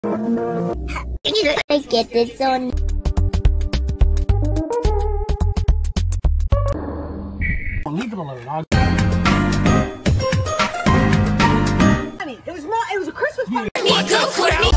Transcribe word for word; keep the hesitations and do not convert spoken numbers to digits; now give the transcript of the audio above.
I get this on. Leave it alone. I'll... It was my, it was a Christmas party. Yeah.